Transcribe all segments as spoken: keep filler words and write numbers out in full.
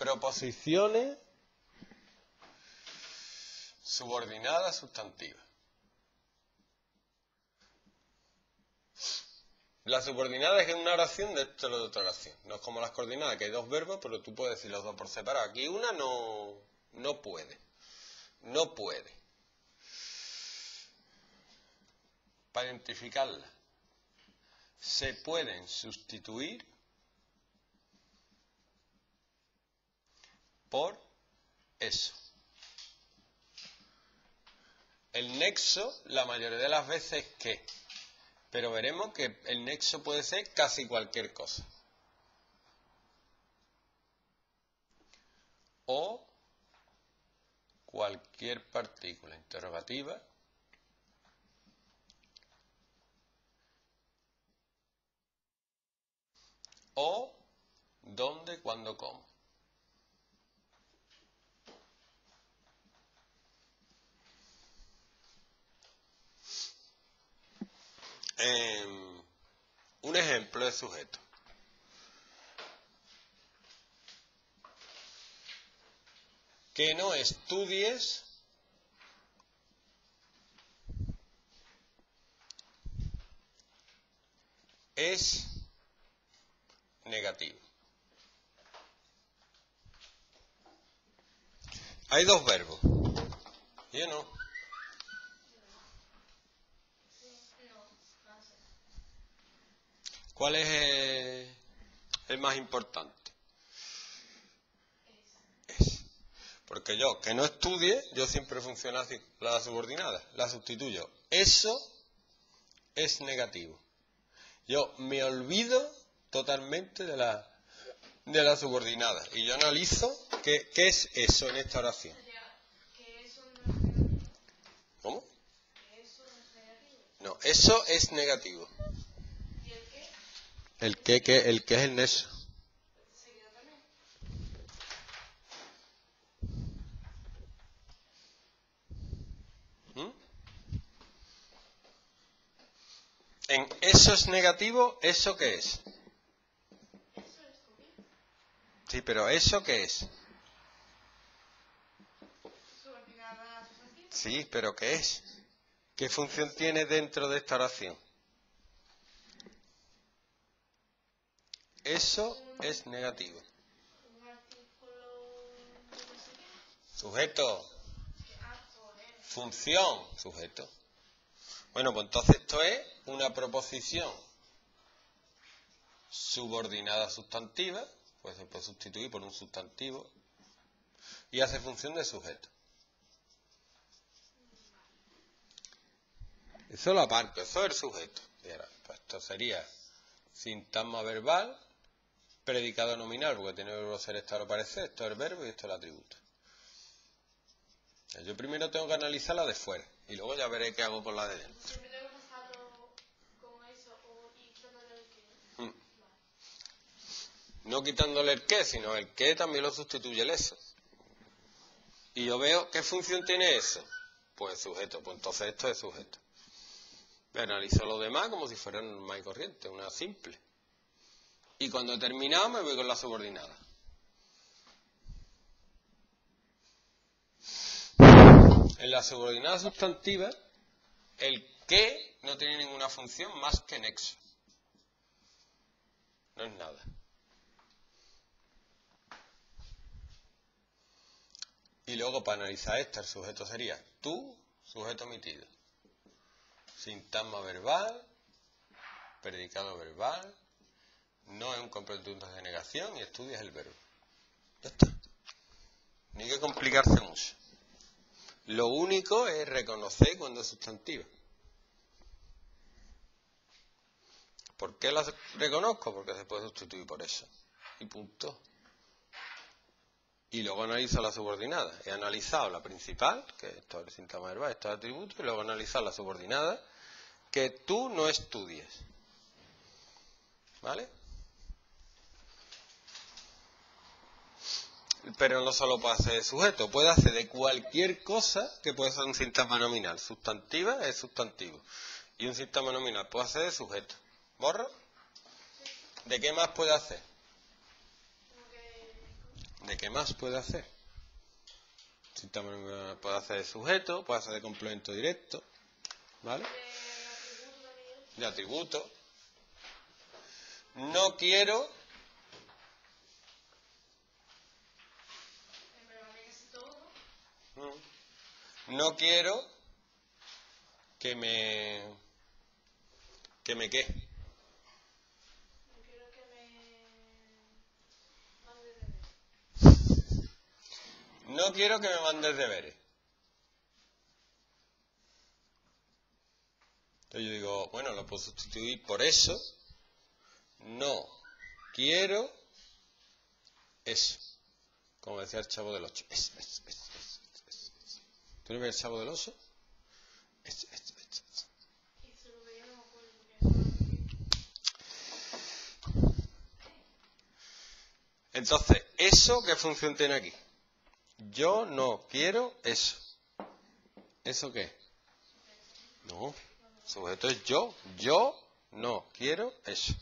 Proposiciones subordinadas sustantivas. La subordinada es que es una oración dentro de otra oración. No es como las coordinadas, que hay dos verbos, pero tú puedes decir los dos por separado. Aquí una no, no puede. No puede. Para identificarla, se pueden sustituir por eso. El nexo, la mayoría de las veces, ¿qué? Pero veremos que el nexo puede ser casi cualquier cosa. O cualquier partícula interrogativa o dónde, cuándo, cómo. Eh, un ejemplo de sujeto. Que no estudies es negativo. Hay dos verbos. ¿Sí o no? ¿Cuál es el, el más importante? Es. Porque yo, que no estudie, yo siempre funciona así, la subordinada, la sustituyo. Eso es negativo. Yo me olvido totalmente de la, de la subordinada. Y yo analizo qué, qué es eso en esta oración. ¿Cómo? No, eso es negativo. El que, que, el que es el nexo. ¿Mm? En eso es negativo, ¿eso qué es? Sí, pero ¿eso qué es? Sí, pero ¿qué es? ¿Qué función tiene dentro de esta oración? Eso es negativo. Sujeto. Función. Sujeto. Bueno, pues entonces esto es una proposición subordinada sustantiva, pues se puede sustituir por un sustantivo y hace función de sujeto. Eso lo aparco, eso es el sujeto. Y ahora, pues esto sería sintagma verbal, predicado nominal, porque tiene el verbo ser, estar o parecer, esto es el verbo y esto es el atributo. Yo primero tengo que analizar la de fuera y luego ya veré qué hago con la de dentro. No quitándole el qué, sino el qué también lo sustituye el eso. Y yo veo, ¿qué función tiene eso? Pues sujeto, pues entonces esto es sujeto. Me analizo lo demás como si fuera normal y corriente, una simple. Y cuando he terminado me voy con la subordinada. En la subordinada sustantiva, el qué no tiene ninguna función más que nexo. No es nada. Y luego para analizar esta, el sujeto sería tú, sujeto omitido. Sintagma verbal, predicado verbal, no es un complemento de negación y estudias el verbo. Ya está. No hay que complicarse mucho. Lo único es reconocer cuando es sustantiva. ¿Por qué la reconozco? Porque se puede sustituir por eso. Y punto. Y luego analizo la subordinada. He analizado la principal, que esto es el sintagma verbal, esto es el atributo, y luego analizar la subordinada, que tú no estudies. ¿Vale? Pero no solo puede hacer de sujeto, puede hacer de cualquier cosa que puede ser un sintagma nominal. Sustantiva es sustantivo. Y un sintagma nominal puede hacer de sujeto. ¿Borro? ¿De qué más puede hacer? ¿De qué? ¿qué más puede hacer? Sintagma puede hacer de sujeto, puede hacer de complemento directo, ¿vale? De atributo. No quiero. No quiero que me. que me qué. No quiero que me mandes deberes. No quiero que me mandes deberes. Entonces yo digo, bueno, lo puedo sustituir por eso. No quiero eso. Como decía el Chavo del Ocho. Es, es, es, es, es, es. ¿Tú no ves el Chavo del Ocho? Es, es, es, es. Y se lo veía, no me acuerdo, porque Entonces, ¿eso qué función tiene aquí? Yo no quiero eso. ¿Eso qué? No. Sujeto es yo. Yo no quiero eso.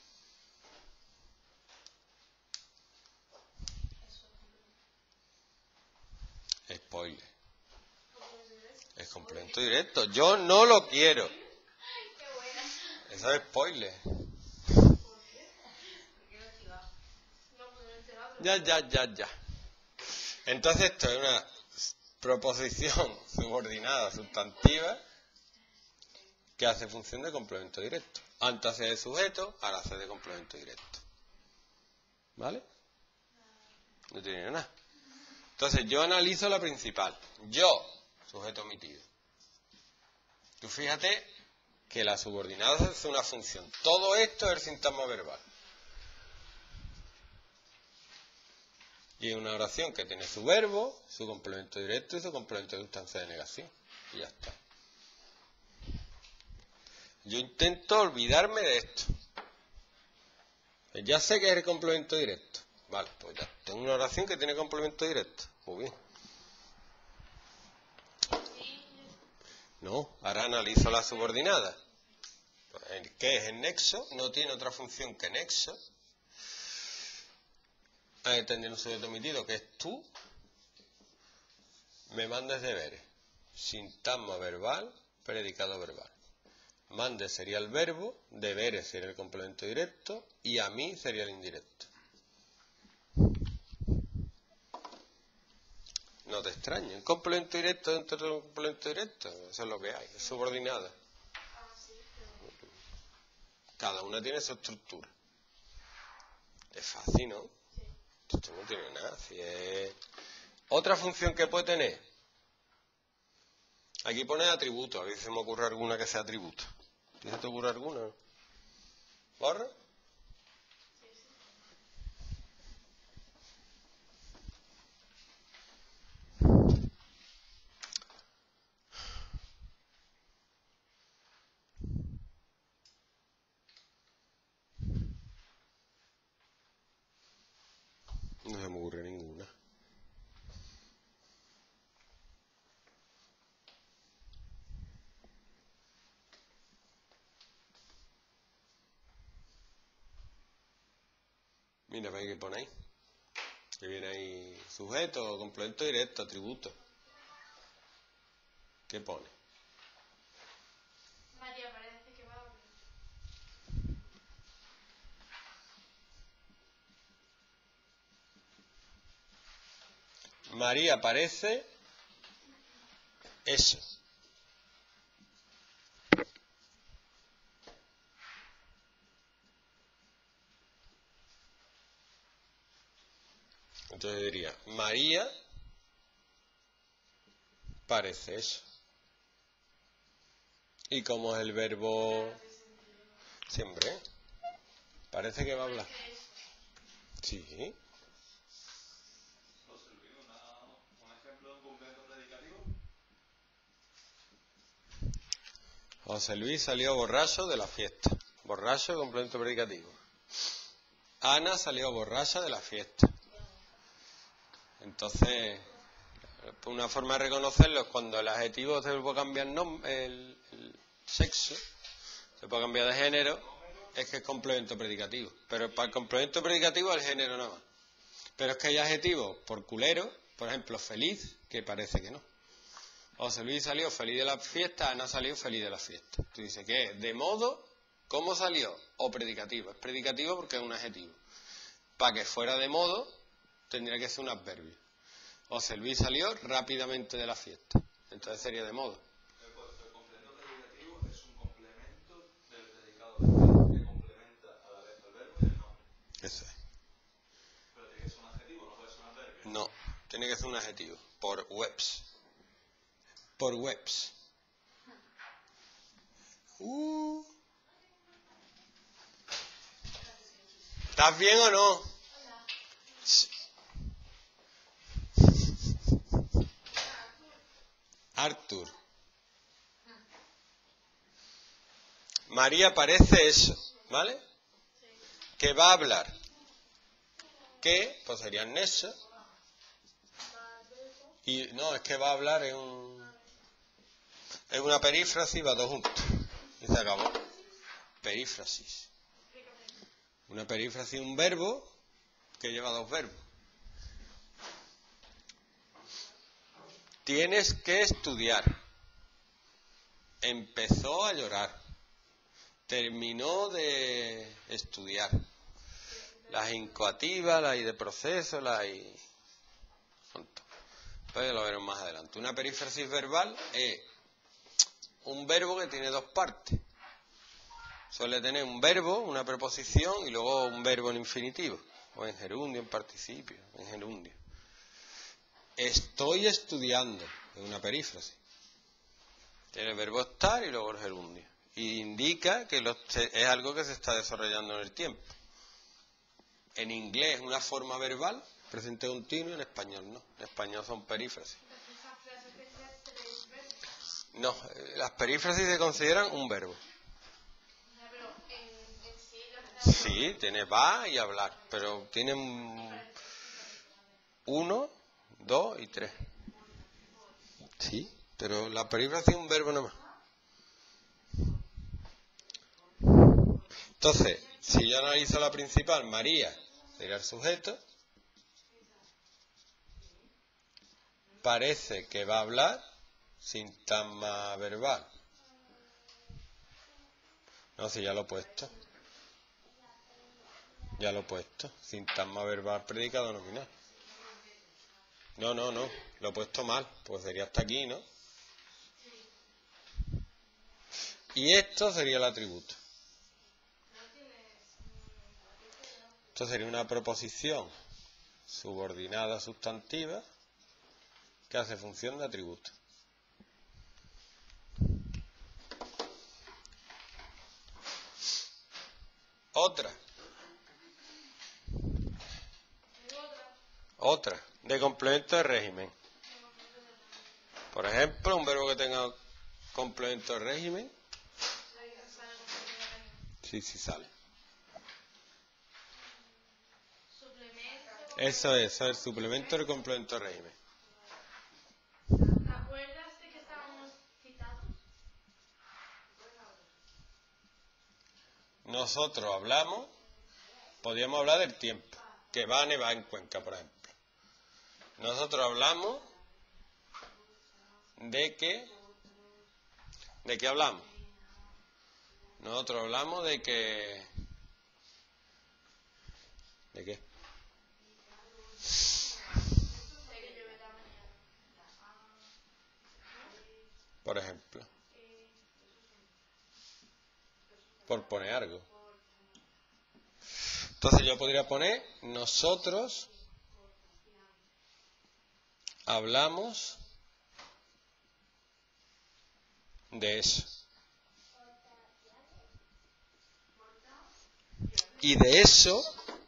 Spoiler. Es complemento directo. Yo no lo quiero. qué buena. Eso es spoiler. ¿Por qué? Porque no estoy bajo. No, pues no he enterado. Ya, ya, ya, ya. Entonces esto es una proposición subordinada sustantiva que hace función de complemento directo. Antes hace de sujeto, ahora hace de complemento directo. ¿Vale? No tiene nada. Entonces yo analizo la principal. Yo, sujeto omitido. Tú fíjate que la subordinada hace una función. Todo esto es el sintagma verbal. Y es una oración que tiene su verbo, su complemento directo y su complemento de sustancia de negación. Y ya está. Yo intento olvidarme de esto. Ya sé que es el complemento directo. Vale, pues ya tengo una oración que tiene complemento directo. Muy bien. No, ahora analizo la subordinada. ¿Qué es el nexo? No tiene otra función que nexo. Hay que tener un sujeto omitido que es tú. Me mandes deberes. Sintagma verbal, predicado verbal. Mande sería el verbo, deberes sería el complemento directo y a mí sería el indirecto. No te extrañes. Un complemento directo dentro de un complemento directo. Eso es lo que hay. Es subordinada. Cada una tiene su estructura. Es fácil, ¿no? Esto no tiene nada. Si es... Otra función que puede tener. Aquí pone atributo. A ver si se me ocurre alguna que sea atributo. ¿Se te ocurre alguna? ¿Borra? No se me ocurre ninguna. Mira, veis que ponéis. Que viene ahí sujeto, complemento directo, atributo. ¿Qué pone? María parece que va a abrir. María parece eso. Entonces diría, María parece eso. ¿Y cómo es el verbo? Siempre. Parece que va a hablar. Sí. José Luis, una, un ejemplo de un complemento predicativo. José Luis salió borracho de la fiesta. Borracho, complemento predicativo. Ana salió borracha de la fiesta. Entonces, una forma de reconocerlo es cuando el adjetivo se puede cambiar nombre, el, el sexo, se puede cambiar de género, es que es complemento predicativo. Pero para el complemento predicativo el género nada más. Pero es que hay adjetivos por culero, por ejemplo, feliz, que parece que no. José Luis salió feliz de la fiesta, Ana salió feliz de la fiesta. Tú dices, ¿qué es? ¿De modo? ¿Cómo salió? O predicativo. Es predicativo porque es un adjetivo. Para que fuera de modo, tendría que ser un adverbio. José Luis salió rápidamente de la fiesta. Entonces sería de modo. El, el complemento predicativo es un complemento del predicado verbal que complementa a la vez el verbo y el nombre. Eso es. Pero tiene que ser un adjetivo, no puede ser un adverbio. No, tiene que ser un adjetivo. Por webs. Por webs. Uh. ¿Estás bien o no? Arthur. María parece eso, ¿vale? Que va a hablar. ¿Qué? Pues sería nexo. Y no, es que va a hablar en un... Es una perífrasis, va dos juntos. Y se acabó. Perífrasis. Una perífrasis, un verbo que lleva dos verbos. Tienes que estudiar. Empezó a llorar. Terminó de estudiar. Las incoativas, las hay de proceso, las hay... Pues lo veremos más adelante. Una perífrasis verbal es un verbo que tiene dos partes. Suele tener un verbo, una preposición y luego un verbo en infinitivo. O en gerundio, en participio, en gerundio. Estoy estudiando, es una perífrasis. Tiene el verbo estar y luego el gerundio. Y indica que lo, es algo que se está desarrollando en el tiempo. En inglés una forma verbal, presente continuo, y en español no. En español son perífrasis. No, las perífrasis se consideran un verbo. Sí, tiene va y hablar, pero tienen uno, dos y tres. Sí, pero la perífrasis es un verbo nomás. Entonces, si yo analizo la principal, María sería el sujeto. Parece que va a hablar, sintagma verbal. No, si ya lo he puesto. Ya lo he puesto. Sintagma verbal, predicado nominal. No, no, no. Lo he puesto mal. Pues sería hasta aquí, ¿no? Y esto sería el atributo. Esto sería una proposición subordinada sustantiva que hace función de atributo. Otra. Otra. De complemento de régimen. Por ejemplo, un verbo que tenga complemento de régimen. Sí, sí sale. Eso es, eso es el suplemento del complemento de régimen. ¿Te acuerdas de que estábamos citados? Nosotros hablamos, podríamos hablar del tiempo, que va a nevar en Cuenca, por ejemplo. Nosotros hablamos de que, ¿de qué hablamos? Nosotros hablamos de que, ¿de qué? Por ejemplo. Por poner algo. Entonces yo podría poner, nosotros hablamos de eso. Y de eso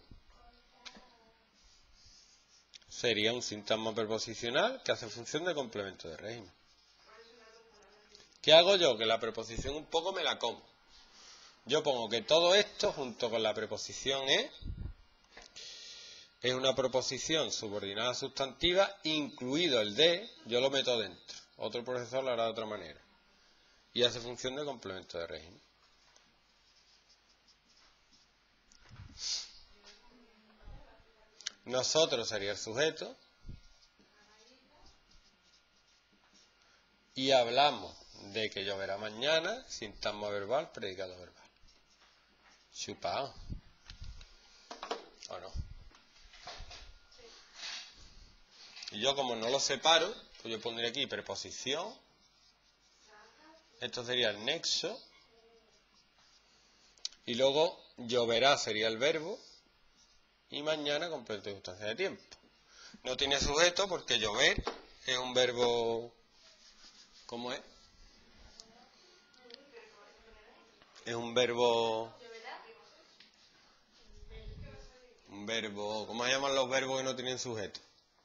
sería un sintagma preposicional que hace función de complemento de régimen. ¿Qué hago yo? Que la preposición un poco me la como. Yo pongo que todo esto, junto con la preposición es, es una proposición subordinada sustantiva, incluido el de, yo lo meto dentro. Otro profesor lo hará de otra manera. Y hace función de complemento de régimen. Nosotros sería el sujeto. Y hablamos de que lloverá mañana, sintagma verbal, predicado verbal. Chupado. ¿O no? Y yo, como no lo separo, pues yo pondría aquí preposición. Esto sería el nexo. Y luego lloverá sería el verbo. Y mañana complemento de circunstancia de tiempo. No tiene sujeto porque llover es un verbo... ¿Cómo es? Es un verbo... Un verbo... ¿Cómo se llaman los verbos que no tienen sujeto?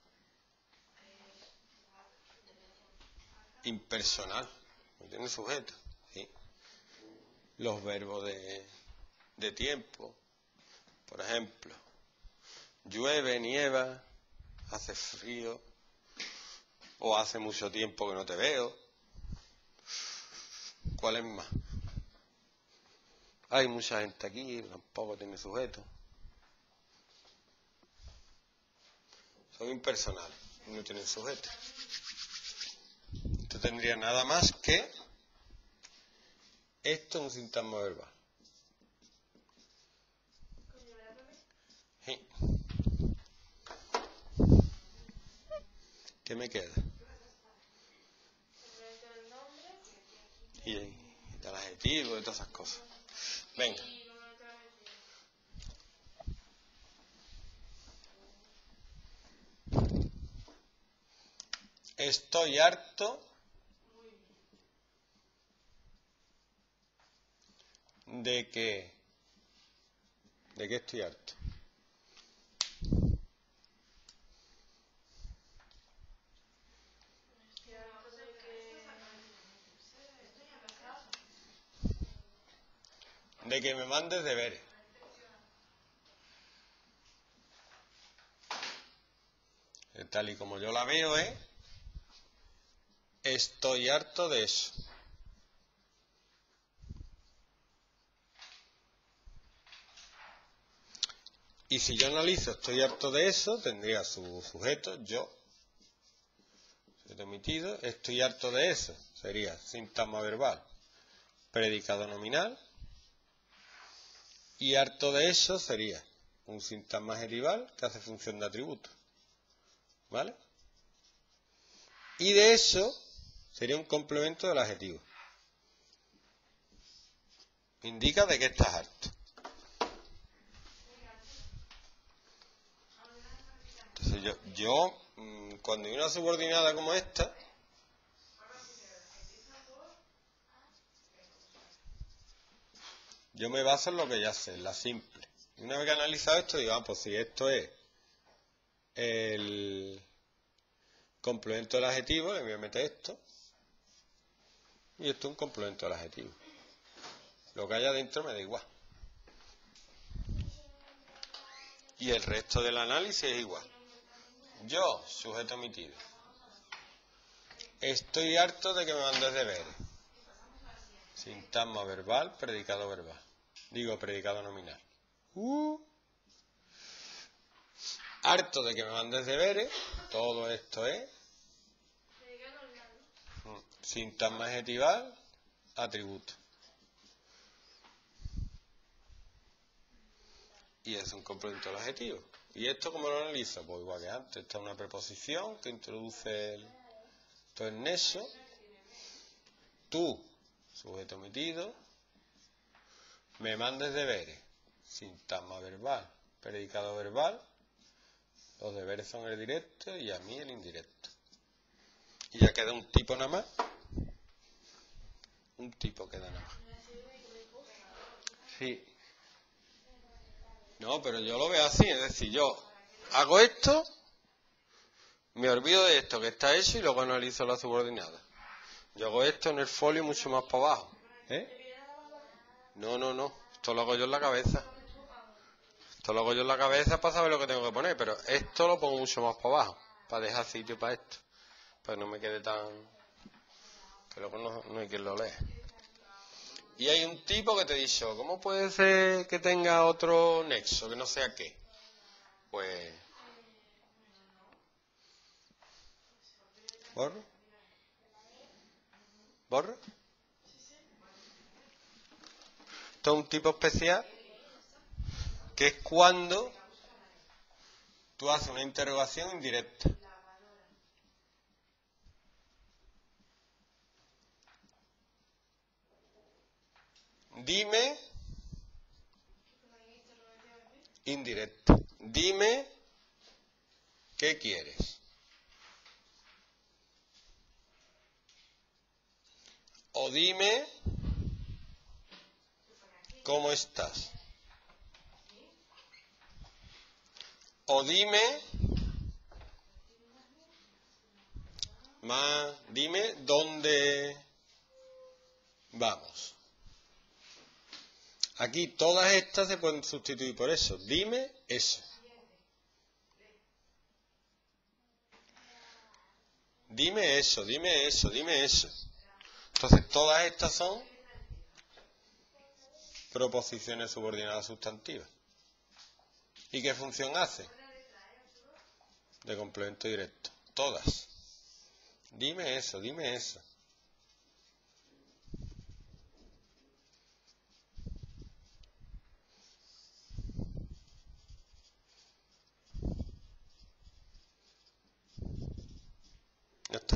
Impersonal. No tienen sujeto. ¿Sí? Los verbos de, de tiempo. Por ejemplo, llueve, nieva, hace frío, o hace mucho tiempo que no te veo. ¿Cuál es más? Hay mucha gente aquí, tampoco tiene sujeto. Son impersonales, no tienen sujeto. Esto tendría nada más que esto es un sintagma verbal. Sí. ¿Qué me queda? Y del adjetivo, de todas esas cosas. Venga. Estoy harto de que... ¿De qué estoy harto? De que me mandes deberes. Tal y como yo la veo, ¿eh? Estoy harto de eso. Y si yo analizo estoy harto de eso, tendría su sujeto, yo. Sujeto omitido. Estoy harto de eso. Sería sintagma verbal. Predicado nominal. Y harto de eso sería un sintagma adjetival que hace función de atributo. ¿Vale? Y de eso sería un complemento del adjetivo. Indica de qué estás harto. Entonces yo, yo cuando hay una subordinada como esta, yo me baso en lo que ya sé, en la simple. Y una vez que he analizado esto, digo, ah, pues si esto es el complemento del adjetivo, le voy a meter esto. Y esto es un complemento del adjetivo. Lo que haya dentro me da igual. Y el resto del análisis es igual. Yo, sujeto omitido. Estoy harto de que me mandes deberes. Sintagma verbal, predicado verbal. Digo, predicado nominal. Uh. Harto de que me mandes deberes. Todo esto es sintagma adjetival, atributo. Y es un complemento del adjetivo. ¿Y esto cómo lo analizo? Pues igual que antes. Esta es una preposición que introduce el, todo el nexo. Tú, sujeto omitido, me mandes deberes. Sintagma verbal, predicado verbal. Los deberes son el directo y a mí el indirecto. Y ya queda un tipo nada más. Un tipo queda nada más. Sí. No, pero yo lo veo así, es decir, yo hago esto, me olvido de esto que está hecho y luego analizo la subordinada. Yo hago esto en el folio mucho más para abajo. ¿Eh? No, no, no. Esto lo hago yo en la cabeza. Esto lo hago yo en la cabeza para saber lo que tengo que poner, pero esto lo pongo mucho más para abajo, para dejar sitio para esto. Para que no me quede tan... que luego no, no hay quien lo lea. Y hay un tipo que te he dicho, ¿cómo puede ser que tenga otro nexo, que no sea qué? Pues ¿Borro? ¿Borro? Esto es un tipo especial que es cuando tú haces una interrogación indirecta. Dime indirecta. Dime qué quieres. O dime cómo estás. O dime más, dime dónde vamos. Aquí todas estas se pueden sustituir por eso. Dime eso. Dime eso, dime eso, dime eso. Entonces todas estas son proposiciones subordinadas sustantivas. ¿Y qué función hace? De complemento directo. Todas. Dime eso, dime eso. Ya está.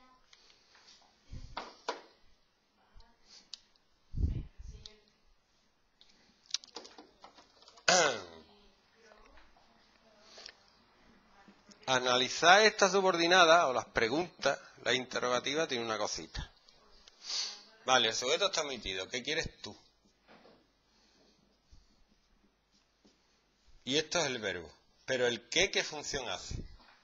Analizar estas subordinadas o las preguntas, la interrogativa tiene una cosita. Vale, el sujeto está omitido. ¿Qué quieres tú? Y esto es el verbo. Pero el qué, ¿qué función hace?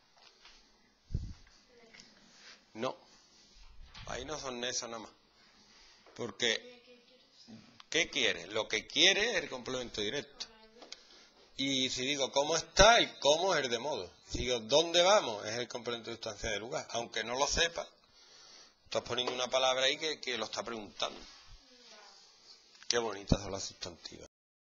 No. Ahí no son eso nada más. Porque, ¿qué quiere? Lo que quiere es el complemento directo. Y si digo cómo está, el cómo es el de modo. Si digo dónde vamos, es el complemento de sustancia de lugar. Aunque no lo sepa, estás poniendo una palabra ahí que, que lo está preguntando. Qué bonitas son las sustantivas.